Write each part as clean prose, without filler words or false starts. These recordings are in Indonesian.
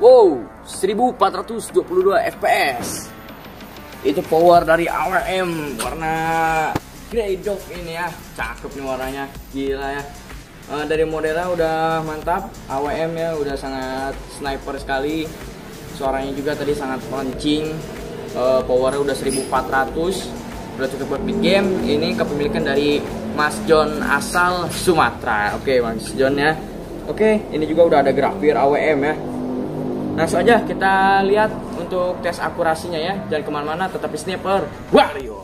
Wow, 1422 fps. Itu power dari AWM warna Grey Dove ini ya. Cakep nih warnanya, gila ya. Dari modelnya udah mantap, AWM ya, udah sangat sniper sekali. Suaranya juga tadi sangat launching. Powernya udah 1400, udah cukup buat big game. Ini kepemilikan dari Mas John asal Sumatera. Oke, Mas John ya. Oke, ini juga udah ada grafir AWM ya. Langsung aja kita lihat untuk tes akurasinya ya. Jangan kemana-mana, tetap di Sniper Warrior.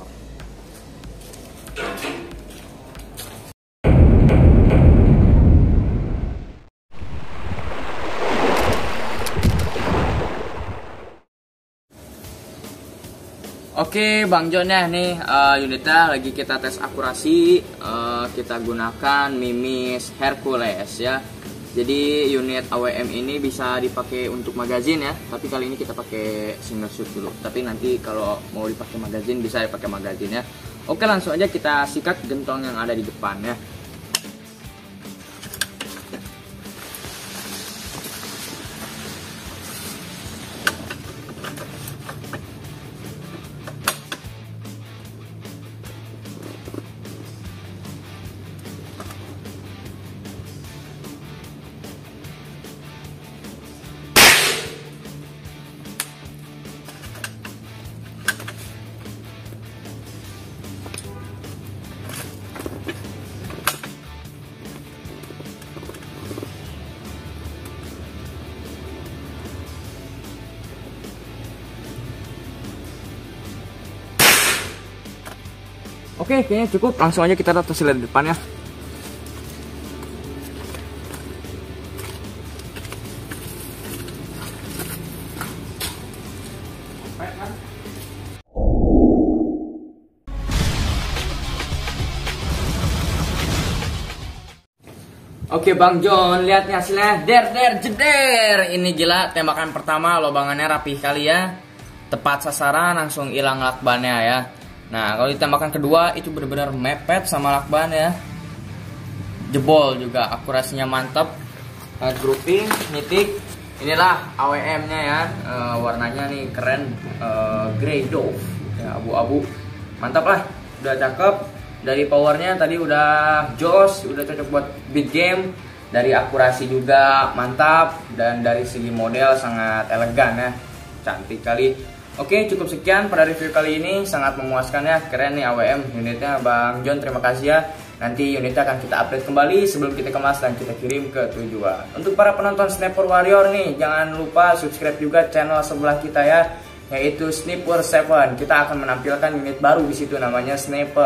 Oke, Bang John ya, nih unitnya lagi kita tes akurasi. Kita gunakan Mimis Hercules ya. Jadi unit AWM ini bisa dipakai untuk magazin ya, tapi kali ini kita pakai single shoot dulu. Tapi nanti kalau mau dipakai magazin bisa dipakai magazin ya. Oke, langsung aja kita sikat gentong yang ada di depan ya. Oke, kayaknya cukup. Langsung aja kita lihat hasilnya di depan ya. Oke, Bang John, lihat nih hasilnya. Jeder. Ini gila, tembakan pertama lobangannya rapih kali ya. Tepat sasaran, langsung hilang lakbannya ya. Nah, kalau di tembakan kedua itu benar-benar mepet sama lakban ya. Jebol juga, akurasinya mantap. Grouping, nitik. Inilah AWM-nya ya. Warnanya nih keren, Grey Dove ya, abu-abu. Mantap lah, udah cakep. Dari powernya tadi udah jos, udah cocok buat big game. Dari akurasi juga mantap, dan dari segi model sangat elegan ya, cantik kali. Oke, cukup sekian pada review kali ini, sangat memuaskan ya, keren nih AWM unitnya Bang John, terima kasih ya. Nanti unitnya akan kita update kembali sebelum kita kemas dan kita kirim ke tujuan. Untuk para penonton Sniper Warrior nih, jangan lupa subscribe juga channel sebelah kita ya, yaitu Sniper 7. Kita akan menampilkan unit baru di situ, namanya Sniper,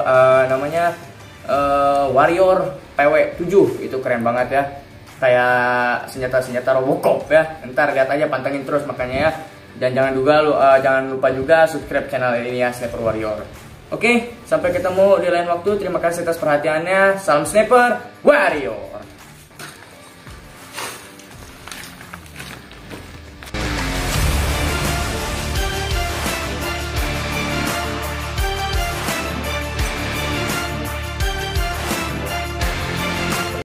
Warrior PW7. Itu keren banget ya, kayak senjata-senjata Robocop ya. Ntar lihat aja, pantengin terus makanya ya. Dan jangan lupa juga subscribe channel ini ya, Sniper Warrior. Oke, sampai ketemu di lain waktu. Terima kasih atas perhatiannya. Salam Sniper Warrior.